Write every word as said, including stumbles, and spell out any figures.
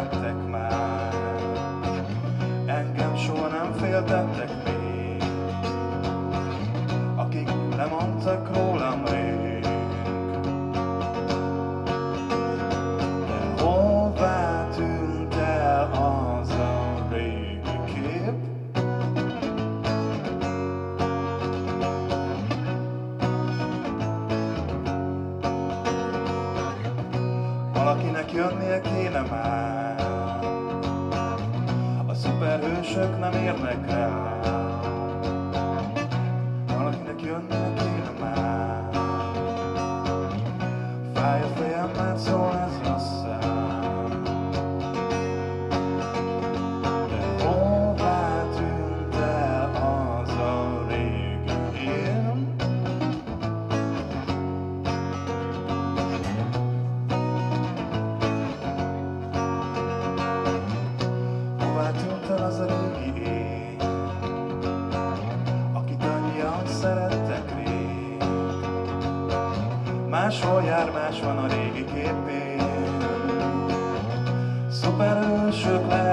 szerettek már, engem soha nem féltettek még, akik lemondtak rólam rég. De hová tűnt el az a régi kép? Valakinek jönnie kéne már, a szuperhősök nem érnek rá. Valakinek jönnie kéne már, fáj a fejem, mert szól ez a szám. De hová tűnt el az a régi én? Hová tűnt el az a régi én, akit annyian szerettek rég? Máshol jár, más van a régi képén, szuperhősök